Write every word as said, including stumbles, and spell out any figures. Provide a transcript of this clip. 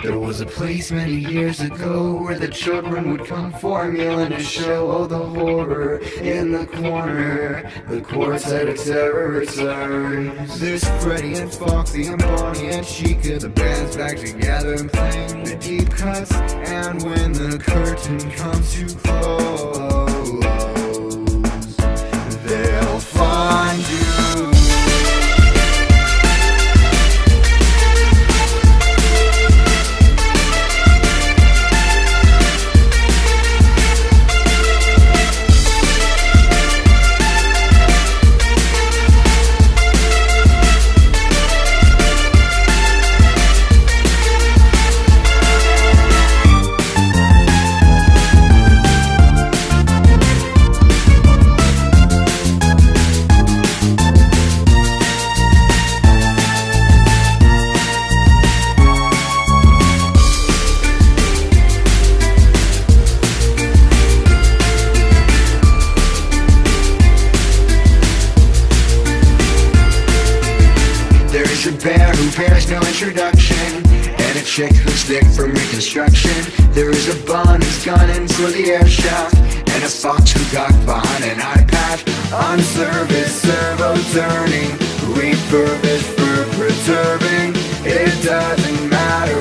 There was a place many years ago where the children would come formula to show all the horror in the corner. The quartet of terror returns. There's Freddy and Foxy and Bonnie and Chica. The band's back together and playing the deep cuts. And when the curtain comes to close, they'll find you. A bear who bears no introduction, and a chick who's thick from reconstruction. There is a bun who's gunning for the air shaft, and a fox who got behind an eye patch. On service, servo turning, refurbished for preserving. It doesn't matter